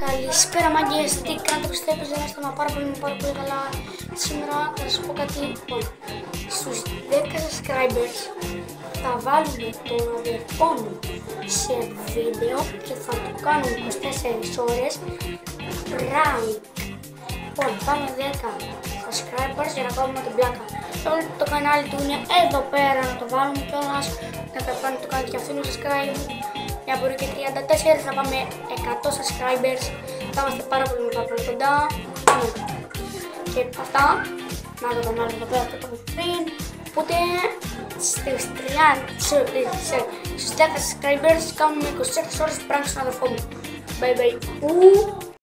Καλησπέρα μάγκες, τι κάνετε, πιστεύω δεν είστε πάρα πολύ καλά. Σήμερα θα σας πω κάτι. Λοιπόν, στους 10 subscribers θα βάλουμε τον αδερφό μου σε βίντεο και θα το κάνουμε 24 ώρες prank. Λοιπόν, πάμε 10 subscribers για να κάνουμε την πλάκα. Το κανάλι του είναι εδώ πέρα, να το βάλουμε κιόλας, να το κάνουμε το κανάλι και αυτού είναι subscribe. Για μπορεί και 34 θα πάμε 100 subscribers, θα είμαστε πάρα πολύ κοντά. Και αυτά, να το κανάλι εδώ πέρα, το είπαμε πριν. Οπότε στους 10 subscribers κάνουμε 24 ώρες prank στον αδερφό μου. Bye bye.